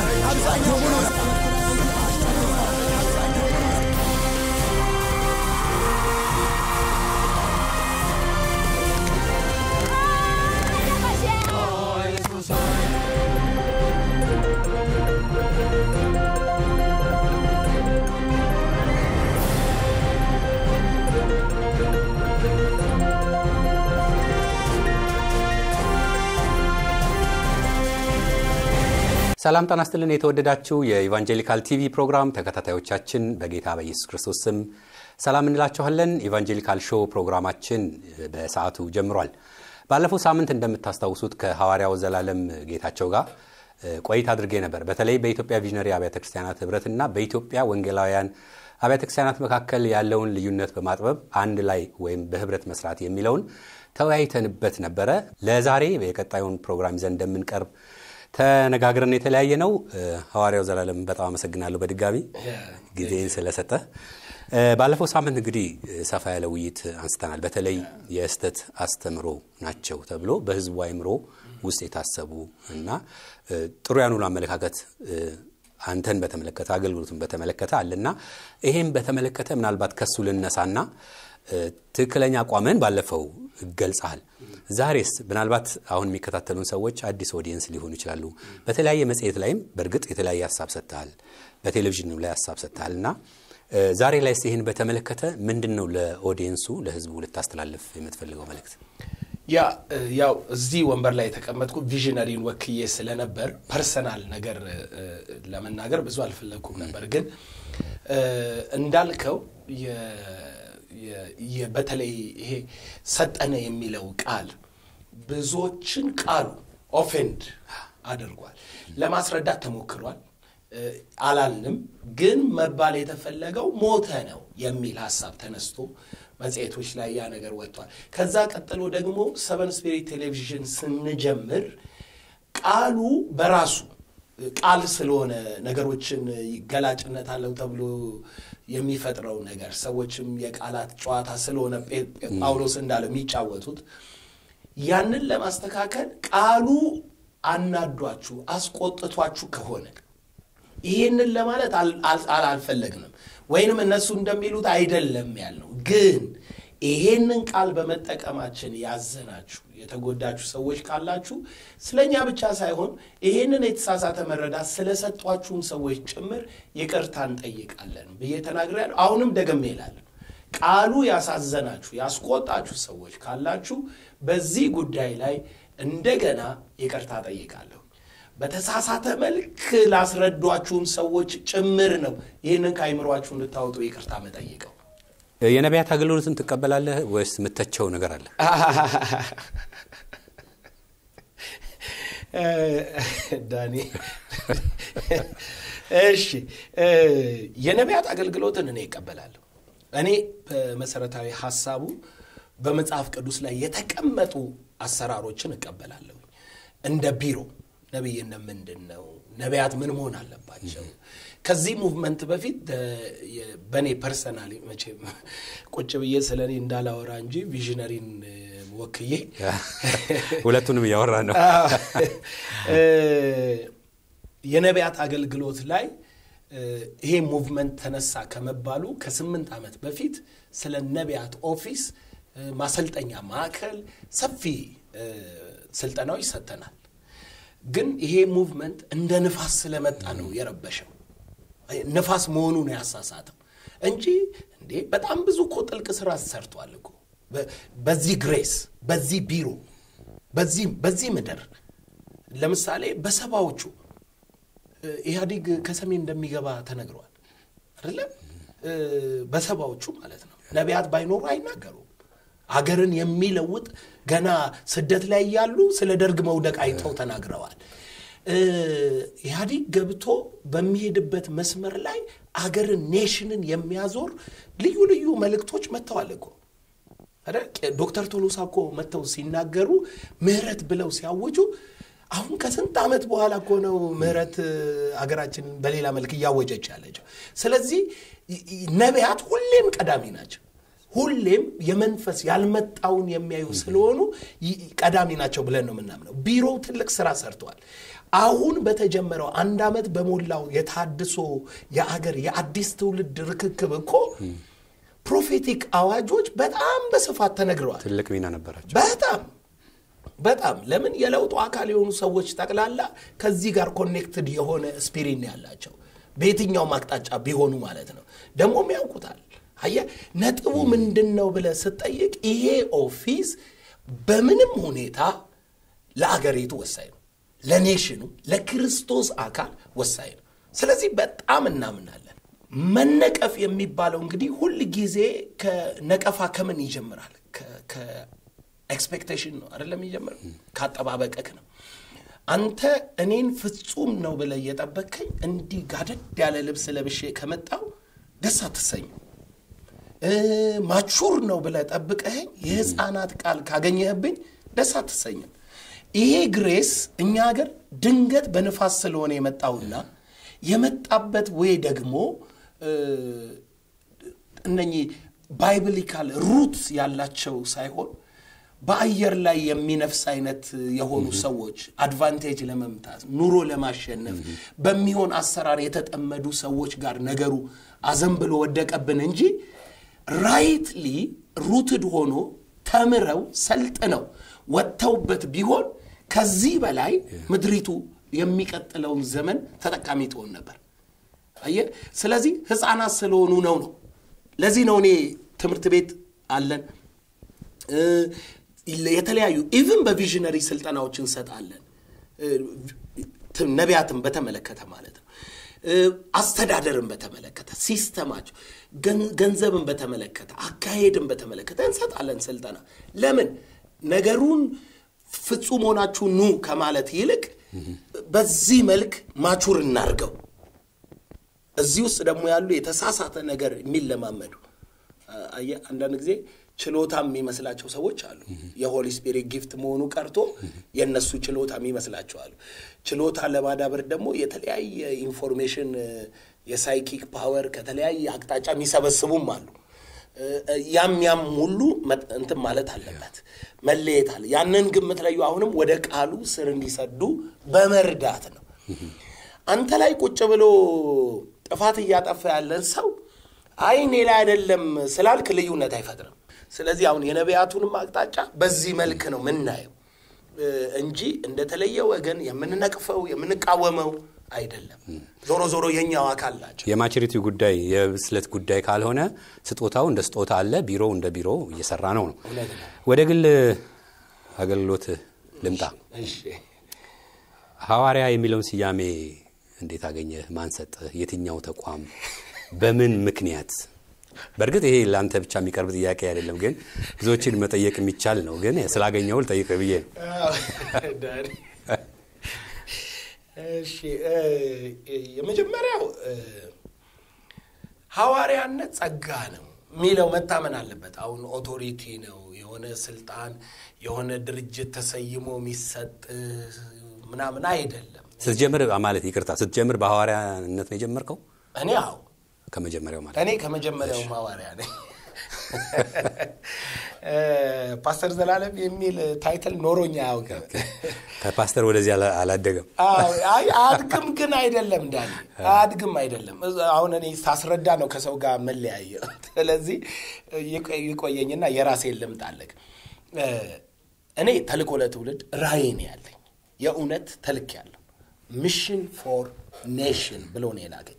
ሰላም ጤና ይስጥልን የተወደዳችሁ የኢቫንጀሊካል ቲቪ ፕሮግራም ተከታታዮቻችን በጌታ በኢየሱስ ክርስቶስ ስም ሰላም እንላችኋለን። ኢቫንጀሊካል ሾው ፕሮግራማችን በሰዓቱ ጀምሯል። ባለፈው ሳምንት እንደምታስታውሱት ከሐዋርያው ዘላለም ጌታቸው ጋር ቆይታ አድርጌ ነበር። በተለይ በኢትዮጵያ ቪዥነሪ አብያተ ክርስቲያናት ህብረትና በኢትዮጵያ ወንጌላውያን አብያተ ክርስቲያናት መካከል ያለውን ልዩነት በማጥበብ አንድ ላይ ወይም በህብረት መስራት የሚለውን ተወያይተንበት ነበር። ለዛሬ በቀጣዩን ፕሮግራም ይዘን እንደምንቀርብ ተነጋግረን የተለያየ ነው። ሐዋርያው ዘላለም በጣም አመሰግናለሁ በድጋሚ ጊዜን ስለሰጠ። ባለፈው ሳምንት እንግዲህ ሰፋ ያለ ውይይት አንስተናል። በተለይ የስተት አስተምሮ ናቸው ተብሎ በህዝቡ አይምሮ ውስጥ የታሰቡ እና ጥሩ ያኑን አመለካከት አንተን በተመለከተ አገልግሎቱን በተመለከተ አለና ይሄን በተመለከተ ምናልባት ከሱ ልነሳና ትክክለኛ አቋምን ባለፈው ገልጸሃል። ዛሬስ ምናልባት አሁን የሚከታተሉን ሰዎች አዲስ ኦዲየንስ ሊሆኑ ይችላሉ። በተለያየ መጽሔት ላይም በርግጥ የተለያየ ሐሳብ ሰጥተሃል፣ በቴሌቪዥንም ላይ ሐሳብ ሰጥተሃልና ዛሬ ላይ ይሄን በተመለከተ ምንድነው ለኦዲየንሱ ለህዝቡ ልታስተላልፍ የምትፈልገው መልእክት? ያው እዚህ ወንበር ላይ ተቀመጥኩ ቪዥነሪን ወክዬ ስለነበር ፐርሰናል ነገር ለመናገር ብዙ አልፈለኩም ነበር። ግን እንዳልከው በተለይ ይሄ ሰጠነ የሚለው ቃል ብዙዎችን ቃሉ ኦፌንድ አድርጓል። ለማስረዳት ተሞክሯል። አላልንም ግን መባል የተፈለገው ሞተ ነው የሚል ሐሳብ ተነስቶ መጽሔቶች ላይ ያ ነገር ወጥቷል። ከዛ ቀጥሎ ደግሞ ሰቨን ስፒሪት ቴሌቪዥን ስንጀምር ቃሉ በራሱ ቃል ስለሆነ ነገሮችን ገላጭነት አለው ተብሎ የሚፈጥረው ነገር ሰዎችም የቃላት ጨዋታ ስለሆነ ጳውሎስ እንዳለው የሚጫወቱት ያንን ለማስተካከል ቃሉ አናዷችሁ አስቆጥቷችሁ ከሆነ ይሄንን ለማለት አልፈለግንም ወይንም እነሱ እንደሚሉት አይደለም ያለው። ግን ይሄንን ቃል በመጠቀማችን ያዘናችሁ የተጎዳችሁ ሰዎች ካላችሁ ስለኛ ብቻ ሳይሆን ይሄንን የተሳሳተ መረዳት ስለሰጧችሁም ሰዎች ጭምር ይቅርታን ጠይቃለን በየተናግረን አሁንም ደግሜ ይላል ቃሉ ያሳዘናችሁ ያስቆጣችሁ ሰዎች ካላችሁ በዚህ ጉዳይ ላይ እንደገና ይቅርታ ጠይቃለሁ። በተሳሳተ መልክ ላስረዷችሁም ሰዎች ጭምር ነው ይሄንን ካይምሯችሁ እንድታወጡ ይቅርታ መጠየቀው። የነቢያት አገልግሎትን ትቀበላለህ ወይስ ምትተቸው ነገር አለ? ዳኒ እሺ የነቢያት አገልግሎትን እኔ እቀበላለሁ። እኔ በመሰረታዊ ሐሳቡ በመጽሐፍ ቅዱስ ላይ የተቀመጡ አሰራሮችን እቀበላለሁ። እንደ ቢሮ ነብይነት ምንድነው? ነቢያት ምን መሆን አለባቸው? ከዚህ ሙቭመንት በፊት በኔ ፐርሰናሊ መቼም ቁጭ ብዬ ስለኔ እንዳላወራ እንጂ ቪዥነሪን ወክዬ ሁለቱንም ያወራ ነው። የነቢያት አገልግሎት ላይ ይሄ ሙቭመንት ተነሳ ከመባሉ ከ8 ዓመት በፊት ስለ ነቢያት ኦፊስ ማሰልጠኛ ማዕከል ሰፊ ስልጠናዎች ሰጥተናል። ግን ይሄ ሙቭመንት እንደ ንፋስ ስለመጣ ነው የረበሸው። ንፋስ መሆኑን ያሳሳተው እንጂ እንዴ በጣም ብዙ እኮ ጥልቅ ስራ ሰርቷል እኮ በዚህ ግሬስ በዚህ ቢሮ በዚህ ምድር። ለምሳሌ በሰባዎቹ ኢህአዲግ ከሰሜን እንደሚገባ ተነግሯል አይደል? በሰባዎቹ ማለት ነው። ነቢያት ባይኖሩ አይናገሩ አገርን የሚለውጥ ገና ስደት ላይ ያሉ ስለ ደርግ መውደቅ አይተው ተናግረዋል። ኢህአዲግ ገብቶ በሚሄድበት መስመር ላይ አገርን ኔሽንን የሚያዞር ልዩ ልዩ መልእክቶች መተዋል እኮ አይደል? ዶክተር ቶሎሳ እኮ መተው ሲናገሩ ምህረት ብለው ሲያወጁ አሁን ከስንት ዓመት በኋላ እኮ ነው ምህረት አገራችን በሌላ መልክ ያወጀች ያለችው። ስለዚህ ነቢያት ሁሌም ቀዳሚ ናቸው። ሁሌም የመንፈስ ያልመጣውን የሚያዩ ስለሆኑ ቀዳሚ ናቸው ብለን ነው የምናምነው ቢሮው ትልቅ ስራ ሰርቷል አሁን በተጀመረው አንድ አመት በሞላው የታድሶ የአገር የአዲስ ትውልድ ርክክብ እኮ ፕሮፌቲክ አዋጆች በጣም በስፋት ተነግረዋል ትልቅ ሚና ነበራቸው በጣም ለምን የለውጡ አካል የሆኑ ሰዎች ተቀላላ ከዚህ ጋር ኮኔክትድ የሆነ ስፒሪት ያላቸው በየትኛው ማቅጣጫ ቢሆኑ ማለት ነው ደሞም ያውቁታል አየ ነጥቡ ምንድነው ብለ ስጠይቅ ይሄ ኦፊስ በምንም ሁኔታ ለአገሪቱ ወሳኝ ነው ለኔሽኑ ለክርስቶስ አካል ወሳኝ ነው ስለዚህ በጣም እናምናለን መነቀፍ የሚባለው እንግዲህ ሁሉ ጊዜ ከነቀፋ ከምን ይጀምራል ኤክስፔክቴሽን ነው አይደለም ይጀምራል ካጠባበቀክ ነው አንተ እኔን ፍጹም ነው ብለ እየጠበከኝ እንዲ ጋደድ ያለ ልብስ ለብሼ ከመጣው ደስ አትሰኝ ማቹር ነው ብለ ጠብቀኝ የህፃናት ቃል ካገኘህብኝ ደስ አትሰኝም ይሄ ግሬስ እኛ ሀገር ድንገት በንፋስ ስለሆነ የመጣውና የመጣበት ወይ ደግሞ እነኚህ ባይብሊካል ሩትስ ያላቸው ሳይሆን በአየር ላይ የሚነፍስ አይነት የሆኑ ሰዎች አድቫንቴጅ ለመምታት ኑሮ ለማሸነፍ በሚሆን አሰራር የተጠመዱ ሰዎች ጋር ነገሩ አዘንብሎ ወደቀብን እንጂ ራይትሊ ሩትድ ሆኖ ተምረው ሰልጥነው ወጥተውበት ቢሆን ከዚህ በላይ ምድሪቱ የሚቀጥለው ዘመን ተጠቃሚ ትሆን ነበር አየ ስለዚህ ህፃናት ስለሆኑ ነው ለዚህ ነው እኔ ትምርት ቤት አለን የተለያዩ ኢቭን በቪዥነሪ ስልጠናዎችን ሰጣለን ነቢያትን በተመለከተ ማለት ነው አስተዳደርን በተመለከተ ሲስተማቸው ገንዘብን በተመለከተ አካሄድን በተመለከተ እንሰጣለን ስልጠና ለምን ነገሩን ፍጹም ሆናችሁ ኑ ከማለት ይልቅ በዚህ መልክ ማቹር እናርገው እዚህ ውስጥ ደግሞ ያሉ የተሳሳተ ነገር የሚለማመዱ አየ አንዳንድ ጊዜ ችሎታም የሚመስላቸው ሰዎች አሉ የሆሊ ስፒሪት ጊፍት መሆኑ ቀርቶ የነሱ ችሎታ የሚመስላቸው አሉ ችሎታ ለማዳበር ደግሞ የተለያየ ኢንፎርሜሽን የሳይኪክ ፓወር ከተለያየ አቅጣጫ የሚሰበስቡም አሉ ያም ሁሉ እንትን ማለት አለበት መለየት አለ ያንን ግምት ላይ አሁንም ወደ ቃሉ ስር እንዲሰዱ በመርዳት ነው አንተ ላይ ቁጭ ብሎ ጥፋት ያጠፋ ያለን ሰው አይኔ ላይ አይደለም ስላልክ ልዩነት አይፈጥርም ስለዚህ አሁን የነቢያቱንም አቅጣጫ በዚህ መልክ ነው ምናየው እንጂ እንደተለየ ወገን የምንነቅፈው የምንቃወመው አይደለም ዞሮ የኛው አካል ናቸው የማቹሪቲ ጉዳይ የብስለት ጉዳይ ካልሆነ ስጦታው እንደ ስጦታ አለ ቢሮው እንደ ቢሮ እየሰራ ነው ወደ ግል አገልግሎት ልምጣ እሺ ሐዋርያ የሚለውን ስያሜ እንዴት አገኘ ማን ሰጠ የትኛው ተቋም በምን ምክንያት በርግጥ ይሄ ላንተ ብቻ የሚቀርብ ጥያቄ አይደለም ግን ብዙዎችን መጠየቅ የሚቻል ነው ግን ስላገኘው ልጠይቅ ብዬ እሺ የመጀመሪያው ሐዋርያነት ጸጋ ነው ሚለው መታመን አለበት አሁን ኦቶሪቲ ነው የሆነ ስልጣን የሆነ ድርጅት ተሰይሞ የሚሰጥ ምናምን አይደለም ስትጀምር ማለት ይቅርታ ስትጀምር በሐዋርያነት ነው የጀመርከው እኔ አው ከመጀመሪያው ማለት እኔ ከመጀመሪያው ሐዋርያ ነኝ ፓስተር ዘላለም የሚል ታይትል ኖሮኛ ያውቀው ከፓስተር ወደዚህ አላደገም አይ አድግም ግን አይደለም እንዳለ አድግም አይደለም አሁን እኔ ሳስረዳ ነው ከሰው ጋር መለያየ ስለዚህ ይቆየኝና የራሴ ልምጣለክ እኔ ተልኮ ለትውልድ ራዕይ ነው ያለኝ የኡነት ተልክ ያለው ሚሽን ፎር ኔሽን ብሎ ነው ያለኝ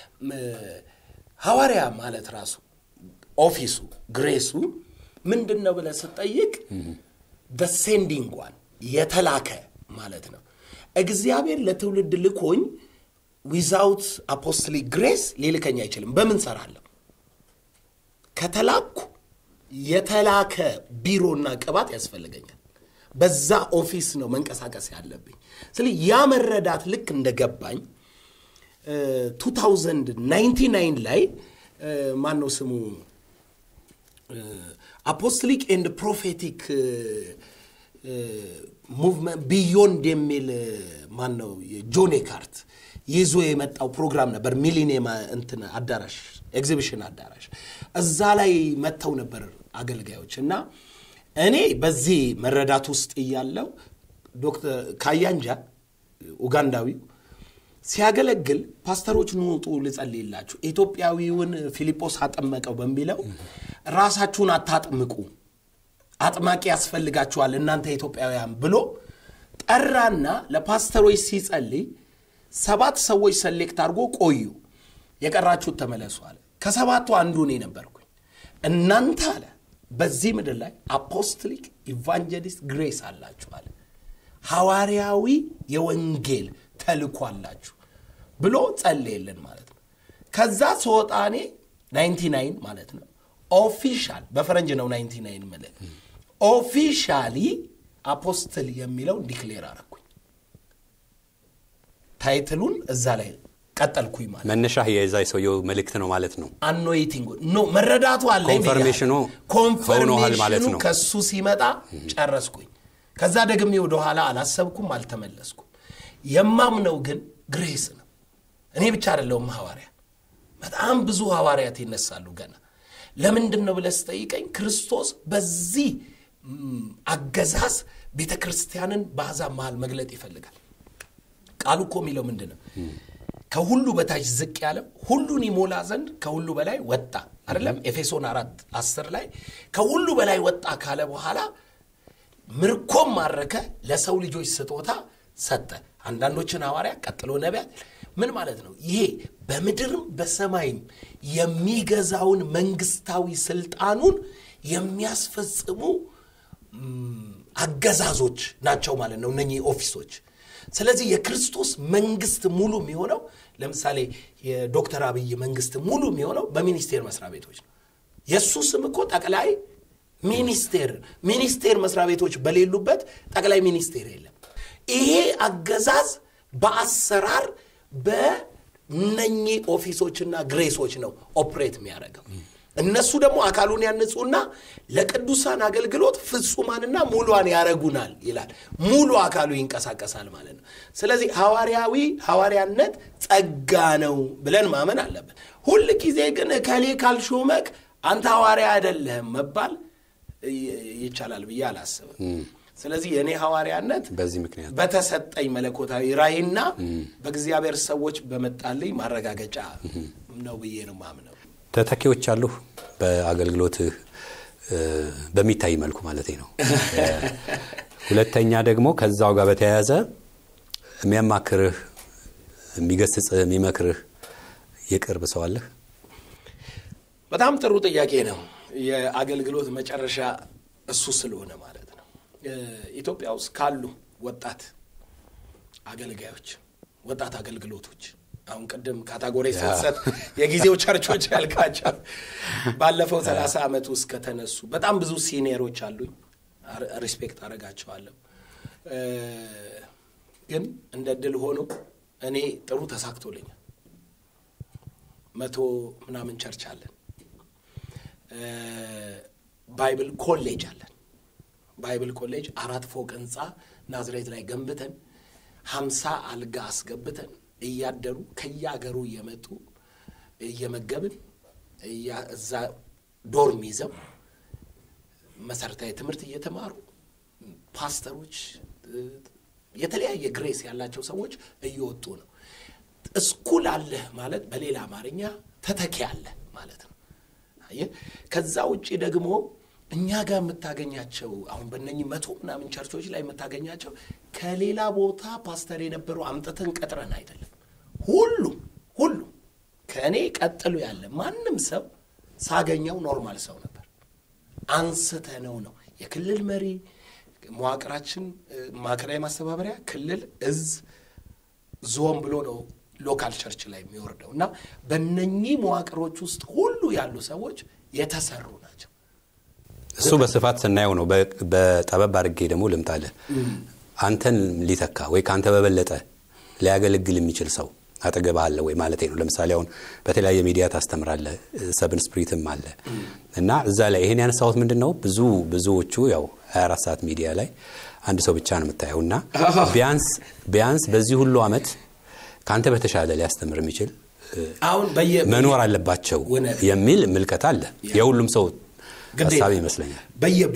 ሐዋርያ ማለት ራሱ ኦፊሱ ግሬሱ ምንድነው ብለ ስጠይቅ the sending one የተላከ ማለት ነው እግዚአብሔር ለትውልድ ልኮኝ without apostolic grace ሊልከኝ አይችልም በምን ሰራለሁ ከተላኩ የተላከ ቢሮና ቅባት ያስፈልገኛል በዛ ኦፊስ ነው መንቀሳቀስ ያለብኝ ስለዚህ ያ መረዳት ልክ እንደገባኝ 2099 ላይ ማን ነው ስሙ apostolic and prophetic ሙቭመንት ቢዮንድ የሚል ማን ነው ጆን ኤካርት ይዞ የመጣው ፕሮግራም ነበር ሚሊኒየም እንትን አዳራሽ ኤግዚቢሽን አዳራሽ እዛ ላይ መተው ነበር አገልጋዮች እና እኔ በዚህ መረዳት ውስጥ ይያለው ዶክተር ካያንጃ ኡጋንዳዊው ሲያገለግል ፓስተሮች ንውጡ ልጸልይላችሁ ኢትዮጵያዊውን ፊሊጶስ አጠመቀው በሚለው ራሳችሁን አታጥምቁ አጥማቂ ያስፈልጋችኋል እናንተ ኢትዮጵያውያን ብሎ ጠራና ለፓስተሮች ሲጸልይ 7 ሰዎች ሰሌክት አድርጎ ቆዩ የቀራችሁት ተመለሱ አለ ከሰባቱ አንዱ እኔ ነበርኩኝ እናንተ አለ በዚህ ምድር ላይ አፖስቶሊክ ኢቫንጀሊስት ግሬስ አላችሁ አለ ሐዋርያዊ የወንጌል ተልእኮ አላችሁ ብሎ ጸለየልን ማለት ነው ከዛ ሶጣኔ 99 ማለት ነው ኦፊሻል በፈረንጅ ነው 99 ማለት ኦፊሻሊ አፖስቶል የሚለው ዲክሌር አረኩኝ ታይትሉን እዛ ላይ ቀጠልኩኝ ማለት መነሻ የዛይ ሰውየው መልእክት ነው ማለት ነው አኖይቲንግ ኖ መረዳቱ አለ ኮንፈርሜሽኑ ማለት ነው ከሱ ሲመጣ ጨረስኩኝ ከዛ ደግሜ ወደ ኋላ አላሰብኩም አልተመለስኩም የማምነው ግን ግሬስ ነው እኔ ብቻ አይደለሁም ሐዋርያ በጣም ብዙ ሐዋርያት ይነሳሉ ገና ለምንድነው ብለስ ጠይቀኝ ክርስቶስ በዚህ አገዛዝ ቤተክርስቲያንን በአሕዛብ መሃል መግለጥ ይፈልጋል ቃሉ እኮ የሚለው ምንድነው ከሁሉ በታች ዝቅ ያለው ሁሉን ይሞላ ዘንድ ከሁሉ በላይ ወጣ አይደለም ኤፌሶን 4:10 ላይ ከሁሉ በላይ ወጣ ካለ በኋላ ምርኮም ማረከ ለሰው ልጆች ስጦታ ሰጠ አንዳንዶችን ሐዋርያ ቀጥሎ ነቢያት ምን ማለት ነው ይሄ በመድርም በሰማይም የሚገዛውን መንግስታዊ ስልጣኑን የሚያስፈጽሙ አገዛዞች ናቸው ማለት ነው እነኚህ ኦፊሶች ስለዚህ የክርስቶስ መንግስት ሙሉ የሚሆነው ለምሳሌ የዶክተር አብይ መንግስት ሙሉ የሚሆነው በሚኒስቴር መስሪያ ቤቶች ነው ኢየሱስም እኮ ጠቅላይ ሚኒስቴር መስሪያ ቤቶች በሌሉበት ጠቅላይ ሚኒስቴር የለም ይሄ አገዛዝ በአሰራር በእነኚህ ኦፊሶችና ግሬሶች ነው ኦፕሬት የሚያደርገው እነሱ ደግሞ አካሉን ያንጹና ለቅዱሳን አገልግሎት ፍጹማንና ሙሉዋን ያረጉናል ይላል ሙሉ አካሉ ይንቀሳቀሳል ማለት ነው ስለዚህ ሐዋርያነት ጸጋ ነው ብለን ማመን አለብን ሁሉ ጊዜ ግን ከሌ ካልሾመክ አንተ ሐዋርያ አይደለህም መባል ይቻላል ብዬ አላስብም ስለዚህ የኔ ሐዋርያነት በዚህ ምክንያት በተሰጠኝ መለኮታዊ ራእይና በእግዚአብሔር ሰዎች በመጣልኝ ማረጋገጫ ነው ብዬ ነው ማምነው ተተኪዎች አሉ በአገልግሎት በሚታይ መልኩ ማለት ነው ሁለተኛ ደግሞ ከዛው ጋር በተያያዘ የሚያማክርህ የሚገስጽ የሚመክርህ የቅርብ ሰው አለ በጣም ጥሩ ጥያቄ ነው የአገልግሎት መጨረሻ እሱ ስለሆነ ማለት ነው ኢትዮጵያ ውስጥ ካሉ ወጣት አገልጋዮች ወጣት አገልግሎቶች አሁን ቀደም ካታጎሪ ሰሰት የጊዜው ቸርቾች ያልካቸው ባለፈው 30 አመት ውስጥ ከተነሱ በጣም ብዙ ሲኒየሮች አሉኝ ሪስፔክት አረጋቸዋለሁ ግን እንደድል ሆኖ እኔ ጥሩ ተሳክቶልኛል 100 ምናምን ቸርች አለን ባይብል ኮሌጅ አለን ባይብል ኮሌጅ 4 ፎቅ ህንጻ ናዝሬት ላይ ገንብተን 50 አልጋ አስገብተን እያደሩ ከያገሩ እየመጡ እየመገብን እዛ ዶርም ይዘው መሰረታዊ ትምህርት እየተማሩ ፓስተሮች የተለያየ ግሬስ ያላቸው ሰዎች እየወጡ ነው ስኩል አለ ማለት በሌላ አማርኛ ተተኪ አለ ማለት ነው ከዛ ውጪ ደግሞ እኛ ጋር መታገኛቸው አሁን በእነኚህ 100 ምናምን ቸርቾች ላይ መታገኛቸው ከሌላ ቦታ ፓስተር የነበሩ አምጥተን ቀጥረን አይደለም ሁሉ ከኔ ቀጥሎ ያለ ማንም ሰው ሳገኘው ኖርማል ሰው ነበር አንስተነው ነው የክልል መሪ መዋቅራችን ማከራይ ማስተባበሪያ ክልል እዝ ዞን ብሎ ነው ሎካል ቸርች ላይ የሚወርደውና በእነኚህ መዋቅሮች ውስጥ ሁሉ ያሉ ሰዎች የተሰሩ ናቸው እሱ በስፋት ስናየው ነው በጠበብ አድርጌ ደግሞ ልምጣለ አንተን ሊተካ ወይ ካንተ በበለጠ ሊያገለግል የሚችል ሰው አጠገብ አለ ወይ ማለት ነው ለምሳሌ አሁን በተለያየ ሚዲያ ታስተምራለህ ሰብን ስፒሪትም አለ እና እዛ ላይ ይሄን ያነሳሁት ምንድነው ብዙዎቹ ያው 24 ሰዓት ሚዲያ ላይ አንድ ሰው ብቻ ነው የምታየውና ቢያንስ በዚህ ሁሉ አመት ካንተ በተሻለ ሊያስተምር የሚችል አሁን መኖር አለባቸው የሚል ምልከታ አለ የሁሉም ሰው ሐሳብ ይመስለኛል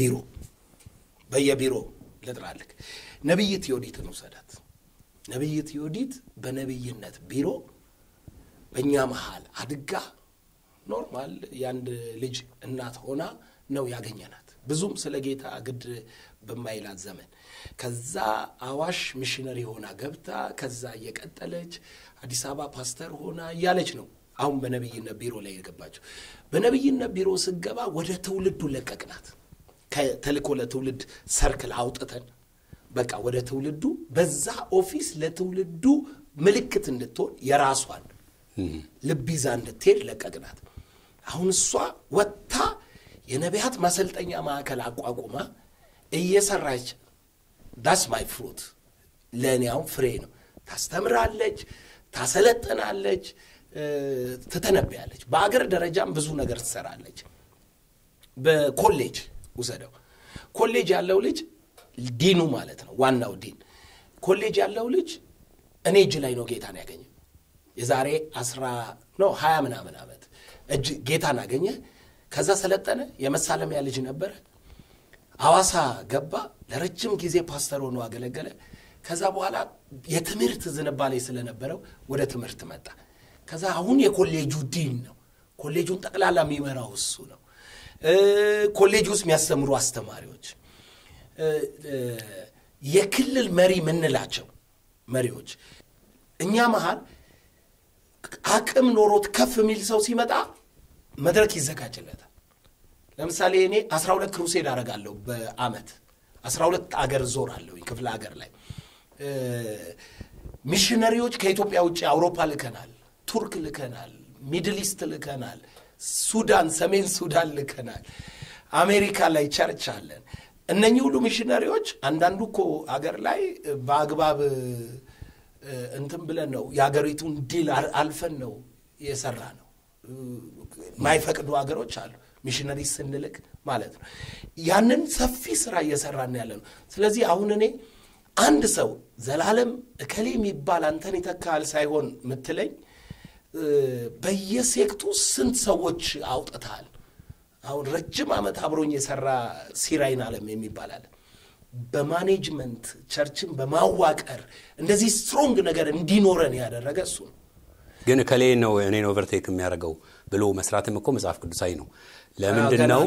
በየቢሮ ለጥራልክ ነብይት ዮዲት ነው ሰዳት ነብይት ዮዲት በነብይነት ቢሮ በእኛ መሃል አድጋ ኖርማል ያንድ ልጅ እናት ሆና ነው ያገኘናት ብዙም ስለ ጌታ ግድ በማይላት ዘመን ከዛ አዋሽ ሚሽነሪ ሆና ገብታ ከዛ እየቀጠለች አዲስ አበባ ፓስተር ሆና ያለች ነው አሁን በነብይነት ቢሮ ላይ የገባችው በነብይነት ቢሮ ስገባ ወደ ትውልዱ ለቀቅናት ከተልኮ ለትውልድ ሰርክል አውጥተን በቃ ወደ ትውልዱ በዛ ኦፊስ ለትውልዱ ምልክት እንድትሆን የራሷን ልብይዛ እንድትሄድ ለቀቅናት አሁን እሷ ወጣ የነቢያት ማሰልጠኛ ማዕከል አቋቁማ እየሰራች that's my fruit ለኔው ፍሬ ነው ታስተምራለች ታሰለጥናለች ትተነብያለች በአገር ደረጃም ብዙ ነገር ትሰራለች በኮሌጅ ወሰደው ኮሌጅ ያለው ልጅ ዲኑ ማለት ነው ዋናው ዲን ኮሌጅ ያለው ልጅ እኔ እጅ ላይ ነው ጌታን ያገኘው የዛሬ 20 ምናምን አመት እጅ ጌታን አገኘ ከዛ ሰለጠነ የመሳለሚያ ልጅ ነበር አዋሳ ገባ ለረጅም ጊዜ ፓስተር ሆኖ አገለገለ ከዛ በኋላ የትምህርት ዝንባሌ ስለነበረው ወደ ትምህርት መጣ ከዛ አሁን የኮሌጁ ዲን ነው ኮሌጁን ጠቅላላ የሚመራው እሱ ነው ኮሌጁ ውስጥ የሚያስተምሩ አስተማሪዎች የክልል መሪ ምንላቸው መሪዎች እኛ መሃል አቅም ኖሮት ከፍ ሚል ሰው ሲመጣ መድረክ ይዘጋጅለታል ለምሳሌ እኔ 12 ክሩሴድ አረጋለሁ በአመት 12 አገር ዞራለሁ ክፍለ ሀገር ላይ ሚሽነሪዎች ከኢትዮጵያ ውጪ አውሮፓ ልከናል ቱርክ ልከናል ሚድል ኢስት ልከናል ሱዳን ሰሜን ሱዳን ልከናል አሜሪካ ላይ ቸርች አለን እነኚህ ሁሉ ሚሽነሪዎች አንዳንዱኮ አገር ላይ በአግባብ እንትን ብለን ነው ያገሪቱን ዲል አልፈን ነው የሰራ ነው ማይፈቅዱ አገሮች አሉ ሚሽነሪ ስንልክ ማለት ነው ያንን ሰፊ ስራ እየሰራን ያለነው ስለዚህ አሁን እኔ አንድ ሰው ዘላለም እከሌ የሚባል አንተን ይተካል ሳይሆን ምትለኝ በየሴክቱ ስንት ሰዎች አውጥታል አሁን ረጅም አመት አብሮኝ የሰራ ሲራይን ዓለም የሚባል አለ በማኔጅመንት ቸርችን በማዋቀር እንደዚህ ስትሮንግ ነገር እንዲኖረን ያደረገ እሱ ግን ከሌ ነው እኔን ኦቨርቴክ የሚያደርገው ብሎ መስራትም እኮ መጽሐፍ ቅዱሳዊ ነው ለምንድነው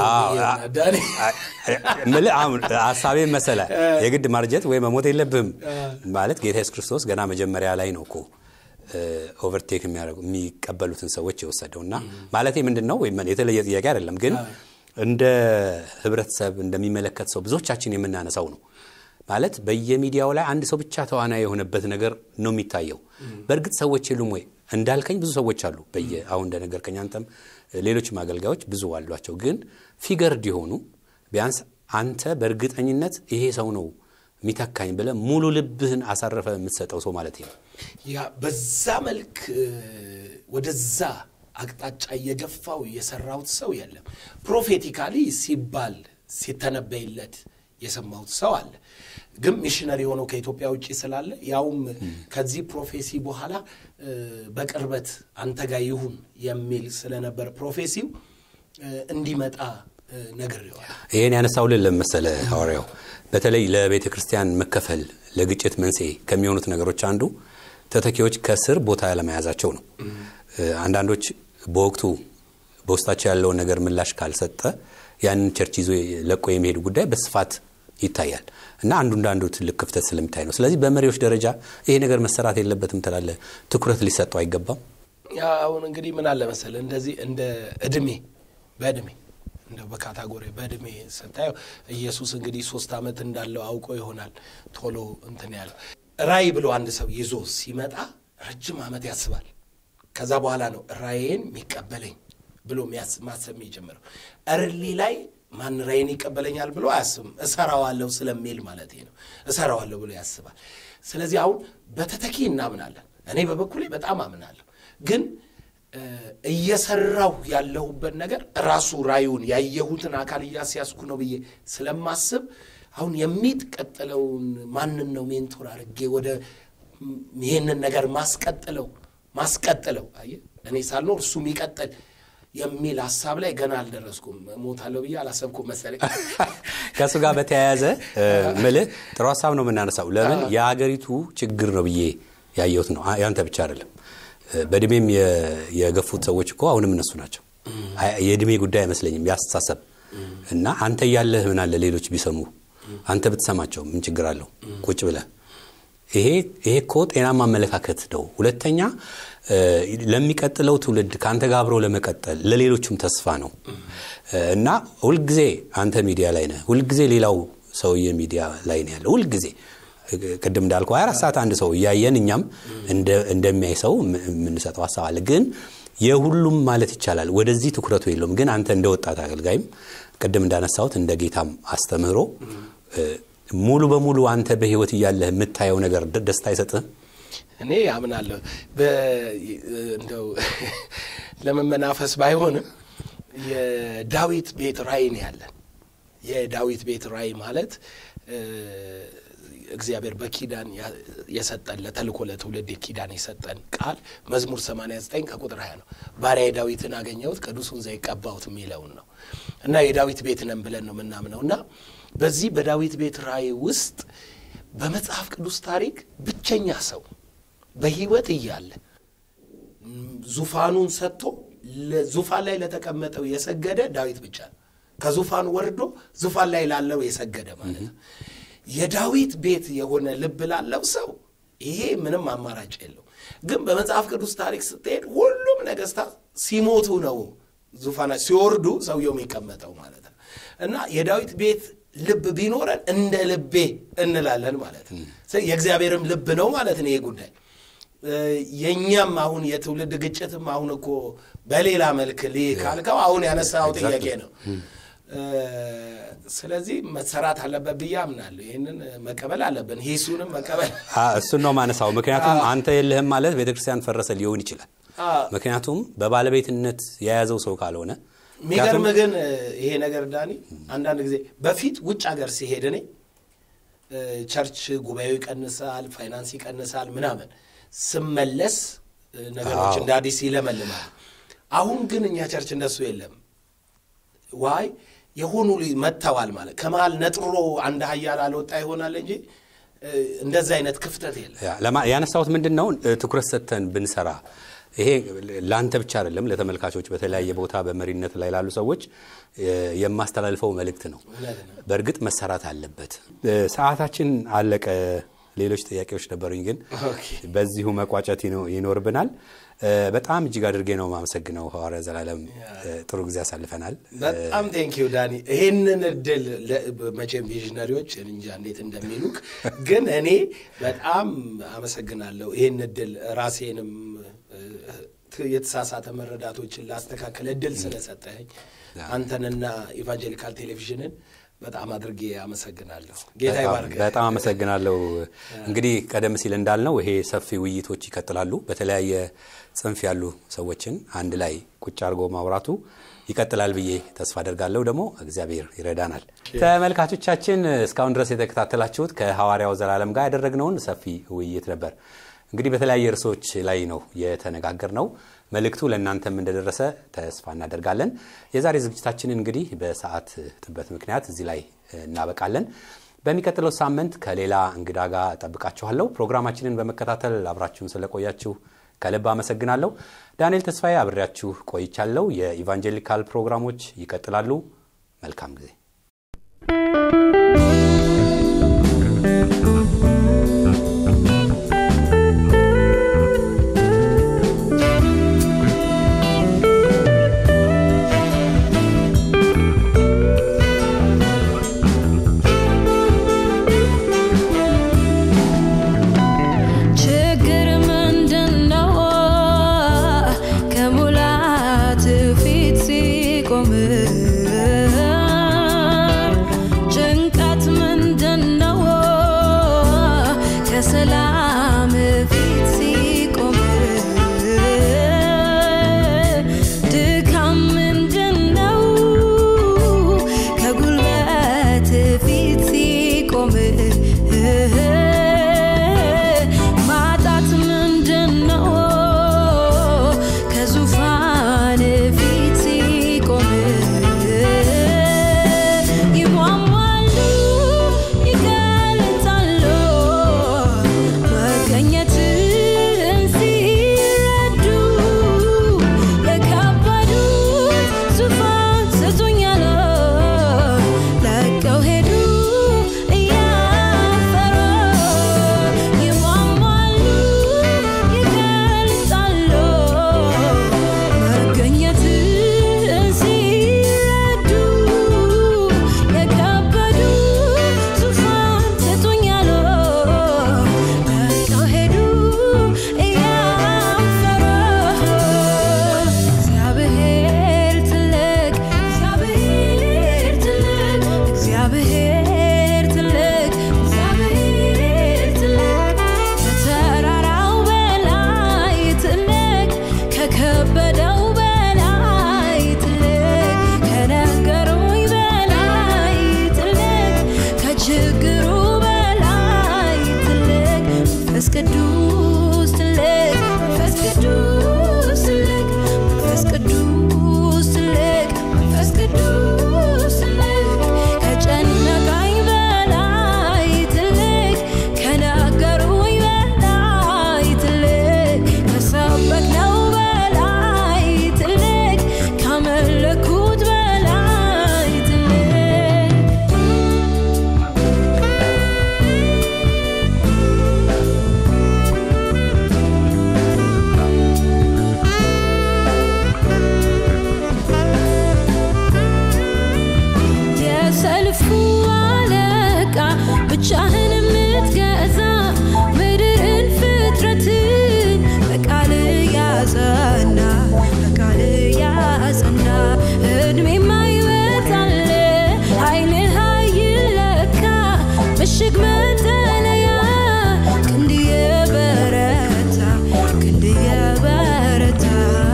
ሐሳቤ መሰለ የግድ ማርጀት ወይ መሞት የለብም ማለት ጌታ ኢየሱስ ክርስቶስ ገና መጀመሪያ ላይ ነው እኮ ኦቨርቴክ የሚቀበሉትን ሰዎች ይወሰደውና ማለት ምንድነው ወይ የተለየ ጥያቄ አይደለም ግን እንደ ህብረተሰብ እንደሚመለከት ሰው ብዙዎቻችን የምናነሳው ነው ማለት በየሚዲያው ላይ አንድ ሰው ብቻ ተዋናይ የሆነበት ነገር ነው የሚታየው በርግጥ ሰዎች ይሉም ወይ እንዳልከኝ ብዙ ሰዎች አሉ አሁን እንደነገርከኝ አንተም ሌሎችም አገልጋዮች ብዙ አሏቸው ግን ፊገር ዲሆኑ ቢያንስ አንተ በእርግጠኝነት ይሄ ሰው ነው ሚታካኝ ብለ ሙሉ ልብህን አሳረፈ የምትሰጠው ሰው ማለት ነው ያ በዛ መልክ ወደዛ አቅጣጫ የገፋው የሰራውት ሰው የለም ፕሮፌቲካሊ ሲባል ሲተነበይለት የሰማውት ሰው አለ ግን ሚሽነሪ ሆኖ ከኢትዮጵያ ውጪ ስላለ ያውም ከዚህ ፕሮፌሲ በኋላ በቅርበት አንተ ጋር ይሁን የሚል ስለነበር ፕሮፌሲው እንዲመጣ ነግሬዋል ይሄን ያነሳው ለምሳሌ ሐዋርያው በተለይ ለቤተ ክርስቲያን መከፈል ለግጭት መንስኤ ከሚሆኑት ነገሮች አንዱ ተተኪዎች ከስር ቦታ ያለማያዛቸው ነው አንዳንዶች በወቅቱ በውስጣቸው ያለው ነገር ምላሽ ካልሰጠ ያንን ቸርች ይዞ ለቆ የሚሄዱ ጉዳይ በስፋት ይታያል እና አንዱ ትልቅ ክፍተት ስለሚታይ ነው ስለዚህ በመሪዎች ደረጃ ይሄ ነገር መሰራት የለበትም ተላለ ትኩረት ሊሰጠው አይገባም ያው እንግዲህ ምን አለ መሰለ እንደዚህ እንደ እድሜ በእድሜ እንደ በካታጎሪ በእድሜ ሰጣዩ ኢየሱስ እንግዲህ 3 አመት እንዳለው አውቆ ይሆናል ቶሎ እንትን ያለው ራይ ብሎ አንድ ሰው ይዞ ሲመጣ ረጅም አመት ያስባል ከዛ በኋላ ነው ራይን የሚቀበለኝ ብሎ ማሰብ ይጀምራል እርሊ ላይ ማን ራይን ይቀበለኛል ብሎ አያስብም እሰራዋለሁ ስለሚል ማለት ነው እሰራዋለሁ ብሎ ያስባል ስለዚህ አሁን በተተኪ እናምናለን እኔ በበኩሌ በጣም አምናለሁ ግን እየሰራው ያለሁበት ነገር ራሱ ራዩን ያየሁትን አካል ያስያስኩ ነው ብዬ ስለማስብ አሁን የሚቀጥለውን ማንን ነው ሜንቶር አድርጌ ወደ ይሄንን ነገር ማስቀጥለው አየ እኔ ሳልኖር እሱ የሚቀጥል የሚል ሐሳብ ላይ ገና አልደረስኩም ሞታለሁ ብዬ አላሰብኩም መሰለኝ ከሱ ጋር በተያያዘ መልህ ጥሩ ሐሳብ ነው የምናነሳው ለምን የሀገሪቱ ችግር ነው ብዬ ያየሁት ነው ያንተ ብቻ አይደለም በእድሜም የገፉት ሰዎች እኮ አሁንም እነሱ ናቸው የእድሜ ጉዳይ አይመስለኝም ያስተሳሰብ እና አንተ ያለህ ምን አለ ሌሎች ቢሰሙ አንተ ብትሰማቸው ምን ችግር አለው ቁጭ ብለህ ይሄ እኮ ጤናማ አመለካከት ነው ሁለተኛ ለሚቀጥለው ትውልድ ካንተ ጋር አብሮ ለመቀጠል ለሌሎችም ተስፋ ነው እና ሁሉ ጊዜ አንተ ሚዲያ ላይ ነህ ሁሉ ጊዜ ሌላው ሰውዬ ሚዲያ ላይ ነው ያለው ሁሉ ጊዜ ቅድም እንዳልከው 24 ሰዓት አንድ ሰው ያየን እኛም እንደሚያይ ሰው ምን ሰጠው ሐሳብ አለ ግን የሁሉም ማለት ይቻላል ወደዚህ ትኩረቱ የለውም ግን አንተ እንደወጣት አገልጋይም ቅድም እንዳነሳሁት እንደ ጌታም አስተምህሮ ሙሉ በሙሉ አንተ በህይወት ያለህ የምታየው ነገር ደስታ አይሰጥም እኔ አምናለሁ እንደው ለመመናፈስ ባይሆንም የዳዊት ቤት ራእይ ነው ያለን የዳዊት ቤት ራእይ ማለት እግዚአብሔር በኪዳን የሰጠን ለተልኮ ለትውልድ ኪዳን የሰጠን ቃል መዝሙር 89 ከቁጥር 20 ነው ባሪያዬ ዳዊትን አገኘሁት ቅዱሱን ዘይቀባውት የሚለውን ነው እና የዳዊት ቤት ነን ብለን ነው ምናምነውና በዚህ በዳዊት ቤት ራእይ ውስጥ በመጽሐፍ ቅዱስ ታሪክ ብቸኛ ሰው በህይወት እያለ ዙፋኑን ሰጥቶ ለዙፋን ላይ ለተቀመጠው የሰገደ ዳዊት ብቻ ነው ከዙፋኑ ወርዶ ዙፋን ላይ ላለው የሰገደ ማለት ነው የዳዊት ቤት የሆነ ልብ ላለው ሰው ይሄ ምንም አማራጭ የለው ግን በመጽሐፍ ቅዱስ ታሪክ ስትሄድ ሁሉም ነገስታት ሲሞቱ ነው ዙፋና ሲወርዱ ሰውየው የሚቀመጠው ማለት ነው እና የዳዊት ቤት ልብ ቢኖረን እንደ ልቤ እንላለን ማለት ነው የእግዚአብሔርም ልብ ነው ማለት ነው ይሄ ጉዳይ የኛም አሁን የትውልድ ግጭትም አሁን እኮ በሌላ መልክ ሊካልከው አሁን ያነሳው ጥያቄ ነው ስለዚህ መሰራት አለበት ብያምናለሁ ይሄንን መቀበል አለብን ሂሱንም መቀበል እሱ ነው ማነሳው ምክንያቱም አንተ የለህም ማለት ቤተክርስቲያን ፈረሰ ሊሆን ይችላል ምክንያቱም በባለቤትነት የያዘው ሰው ካልሆነ ሚገርም ግን ይሄ ነገር ዳኒ አንዳንድ ጊዜ በፊት ውጭ ሀገር ሲሄድ እኔ ቸርች ጉባኤው ይቀንሳል ፋይናንስ ይቀንሳል ምናምን ስመለስ ነገሮች እንዳዲስ ይለመልማል አሁን ግን እኛ ቸርች እንደሱ የለም ዋይ የሆኑ መተዋል ማለት ከማል ነጥሮ አንድ ኃያል አልወጣ ይሆናል እንጂ እንደዛ አይነት ክፍተት የለም ያነሳውት ምንድነው ትኩረት ሰተን ብንሰራ ይሄ ላንተ ብቻ አይደለም ለተመልካቾች በተለያየ ቦታ በመሪነት ላይ ላሉ ሰዎች የማስተላልፈው መልእክት ነው በእርግጥ መሰራት አለበት ሰዓታችን አለቀ ሌሎች ጥያቄዎች ነበሩኝ ግን በዚሁ መቋጨት ይኖርብናል በጣም እጅግ አድርጌ ነው ማመሰግነው ሐዋርያ ዘላለም ጥሩ ጊዜ አሳልፈናል በጣም ቴንኪው ዳኒ ይሄንን እድል መቼም ቪዥነሪዎች እንጃ እንዴት እንደሚሉክ ግን እኔ በጣም አመሰግናለሁ ይሄን እድል ራሴንም የተሳሳተ መረዳቶችን ላስተካከለ እድል ስለሰጠኝ አንተንና ኢቫንጀሊካል ቴሌቪዥንን በጣም አድርጌ አመሰግናለሁ ጌታ ይባርክ በጣም አመሰግናለሁ እንግዲህ ቀደም ሲል እንዳልነው ይሄ ሰፊ ውይይቶች ይቀጥላሉ በተለያየ ጽንፍ ያሉ ሰዎችን አንድ ላይ ቁጭ አርጎ ማውራቱ ይቀጥላል ብዬ ተስፋ አደርጋለሁ ደግሞ እግዚአብሔር ይረዳናል ተመልካቾቻችን እስካሁን ድረስ የተከታተላችሁት ከሐዋርያው ዘላለም ጋር ያደረግነውን ሰፊ ውይይት ነበር እንግዲህ በተለያየ ርዕሶች ላይ ነው የተነጋገርነው መልእክቱ ለእናንተም እንደደረሰ ተስፋ እናደርጋለን የዛሬ ዝግጅታችንን እንግዲህ በሰዓት ጥበት ምክንያት እዚህ ላይ እናበቃለን በሚቀጥለው ሳምንት ከሌላ እንግዳ ጋር ተጠብቃችኋለሁ ፕሮግራማችንን በመከታተል አብራችሁን ስለቆያችሁ ከልብ አመሰግናለሁ ዳንኤል ተስፋዬ አብሬያችሁ ቆይቻለሁ የኢቫንጀሊካል ፕሮግራሞች ይቀጥላሉ መልካም ጊዜ ከሙላት ፊት ሲቆም ሲቆም ማጣት ምንድነው ከዙፋን ፊት ሲቆም ይሟሟሉ ይገልጣሉ መገኘትን ሲረዱ የከበዱት ዙፋን ሰጥቶኛል ለቀው ሄዱ እያፈሩ ይሟሟሉ ይገልጣሉ መገኘትን ሲረዱ የከበዱት ዙፋን ሰጥቶኛል ለቀው ሄዱ እያፈሩ እግዚአብሔር ትልቅ እግዚአብሔር ትልቅ እግዚአብሔር ትልቅ እግዚአብሔር ትልቅ ከተራራው በላይ ትልቅ ከከበደው በላይ ትልቅ ከነገሩኝ በላይ ትልቅ ከችግሩ በላይ ትልቅ መንፈስ ቅዱስ ትልቅ መንፈስ ቅዱስ ትልቅ መንፈስ ቅዱስ ትልቅ መንፈስ ቅዱስ ትልቅ ከጨነቀኝ በላይ ትልቅ ከነገሩኝ በላይ ትልቅ ከሰበክነው በላይ ትልቅ ካመለኩት በላይ ትልቅ የሰልፉ አለቃ ብቻህን የምትገዛ ምድርን ፍጥረትን በቃል ያጸና በቃል ያጸና እድሜ ማይበታል ኃይልህ አይለካ ምሽግ መጠለያ ክንድ የበረታ ክንድ የበረታ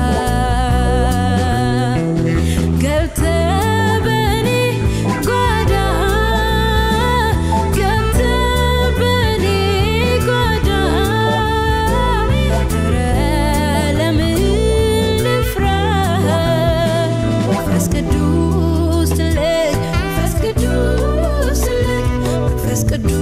ገብተህ በኔ ጓዳ ገብተህ በኔ ጓዳ ኧረ ለምን ልፍራ መንፈስ ቅዱስ ትልቅ መንፈስ ቅዱስ ትልቅ መንፈስ ቅዱስ